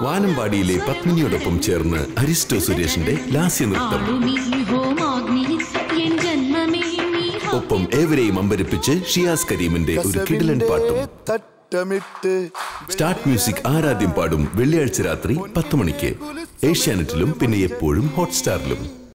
വാനമ്പാടിയിലെ പത്മിനിയോടൊപ്പം ചേർന്ന് അരിസ്റ്റോ സുരേഷിന്റെ ലാസ്യ നൃത്തം. ഒപ്പം ഏവരെയും അമ്പരിപ്പിച്ച് ഷിയാസ് കരീമിന്റെ ഒരു കിടിലൻ പാട്ടും. സ്റ്റാർട്ട് മ്യൂസിക് ആരാധ്യം പാടും വെള്ളിയാഴ്ച രാത്രി 10 മണിക്ക് ഏഷ്യാനെറ്റിലും പിന്നെ എപ്പോഴും ഹോട്ട്സ്റ്റാറിലും.